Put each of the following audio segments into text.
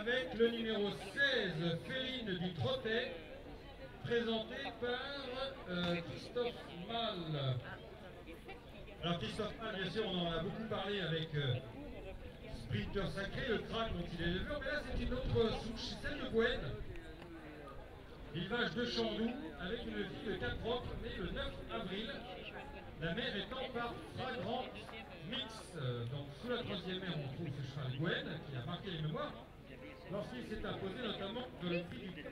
avec le numéro 16, Féline du Trottet, présenté par Christophe Mal. Alors Christophe Mal, bien sûr, on en a beaucoup parlé avec Sprinter Sacré, le crack dont il est éleveur, mais là c'est une autre souche, celle de Gwen. Élevage de Chandoux, avec une fille de 4 propres, née le 9 avril. La mère étant par Fragrant Mix. Donc sous la troisième mère, on trouve ce cheval Gwen, qui a marqué les mémoires, lorsqu'il s'est imposé notamment dans le prix du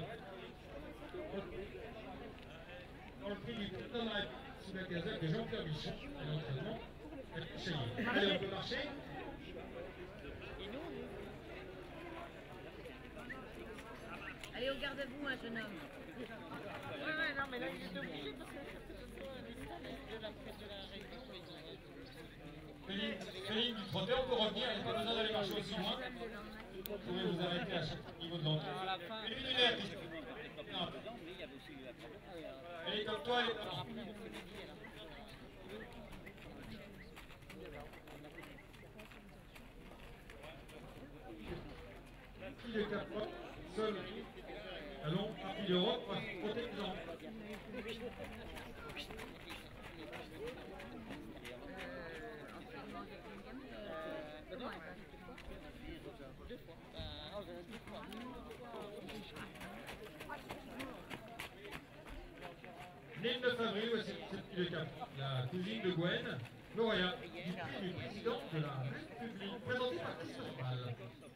sous la casaque de Jean-Pierre Bichon, et l'entraînement est Chayé. Allez, on peut marcher. Allez au garde à vous, un jeune homme. Ouais, non, mais là, il est obligé parce que de la région. Féline du Trottet, on peut revenir, il n'y a pas besoin d'aller marcher aussi loin. Vous pouvez vous arrêter à chaque niveau de l'entrée. Elle est lunaire, non. Elle est comme toi, elle est comme Qui de Capron, seul, allons, parti d'Europe, protège-en. Né le 9 avril, c'est cette de Cap, la cousine de Gwen, Gloria, du prix du président de la République, présentée par Christophe Mal.